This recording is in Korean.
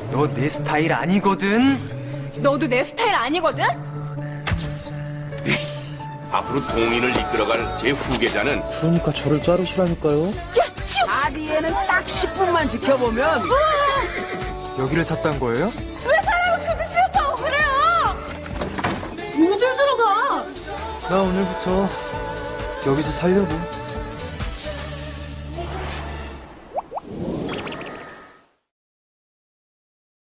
너 내 스타일 아니거든. 너도 내 스타일 아니거든? 앞으로 동인을 이끌어갈 제 후계자는 그러니까 저를 자르시라니까요. 자리에는 딱 10분만 지켜보면 여기를 샀단 거예요? 왜 사람을 그지 취급하고 그래요? 어딜 들어가? 나 오늘부터 여기서 살려고.